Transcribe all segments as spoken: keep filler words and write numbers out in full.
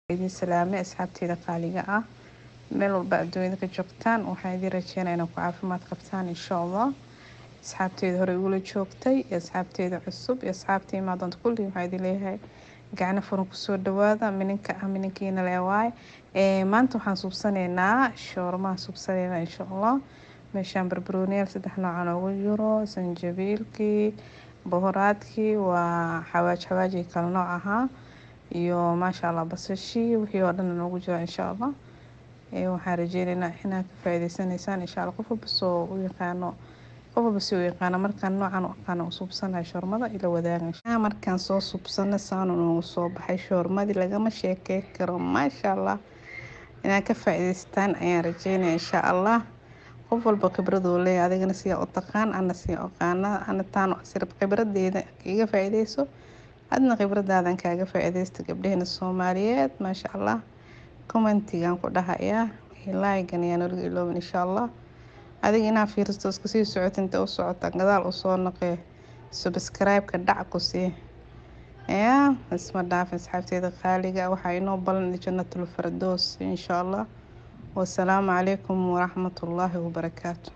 idin salaamay asxaabteeda qaaliga ah meel walba adduunyada ka joogtaan waxaan idin rajeynayaa inaad ku caafimaad qabtaan insha Allah asxaabteeda hore igula joogtay iyo asxaabteeda cusub iyo asxaabtii maadanta kulli waxaan idin leeyahay gacno furan kusoo dhawaada mininka ah mininkiina leewaay ee maanta waxaan suubsanaynaa shoormaha suubsanaynaa insha Allah meeshaan barbarooniyaal saddex nooc ugu jiro sanjabiilkii bohoraadkii waa xawaaj xawaaji kala nooc ahaa iyo maasha Allah basashii wixii oo dhan noogu jiro insha Allah ee waxaan rajeynaynaa inaad ka faa'iideysanaysaan insha Allah qof walba soo u yaqaano qof walba soo u yaqaano markaan noocan u aqaano u suubsanayo shoormada ila wadaagan markaan soo suubsana saan uu soo baxay shoormadii lagama sheekay karo maasha Allah inaad ka faa'iideystaan ayaan rajeynayaa insha Allah qof walba khibrad uu leeyahay adigana si u taqaan ana si u qaana ana taan sirb khibradeeda iga faa'iideyso adna khibradaadan kaaga faa'iideysta gabdhaheena Soomaaliyeed maasha Allah commentigan ku dhahayaa like-gan ayaan ugu ilooban insha Allah adiga inaa fiiristo iska sii socoto inta u socota gadaal u soo naqee subscribe-ka dhac ku sii ya isma dhaaf asxaabteeda qaaliga waxa inoo balan jannatul firdaws insha Allah والسلام عليكم ورحمة الله وبركاته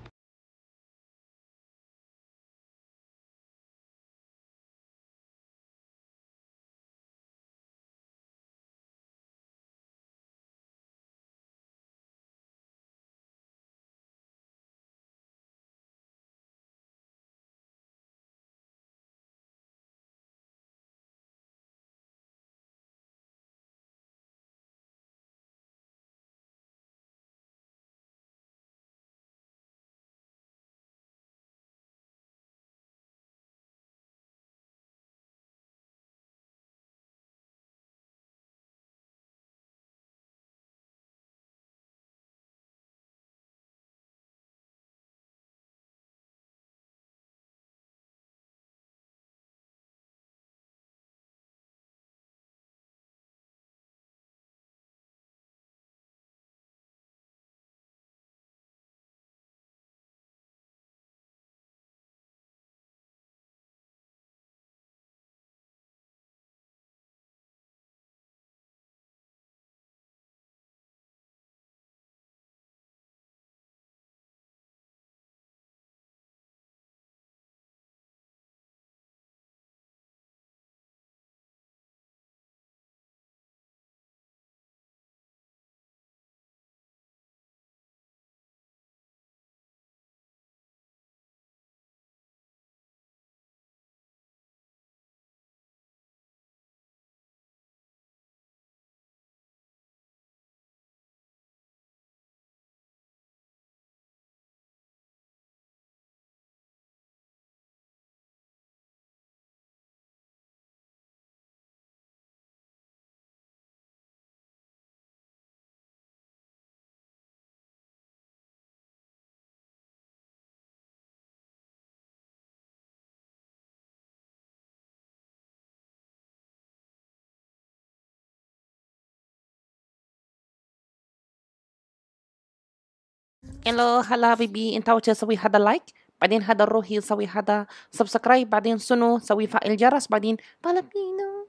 يلا هلا حبيبي انت اول شي سوي هذا لايك بعدين هذا روحي سوي هذا سبسكرايب بعدين سنو سوي فعل الجرس بعدين طلبينا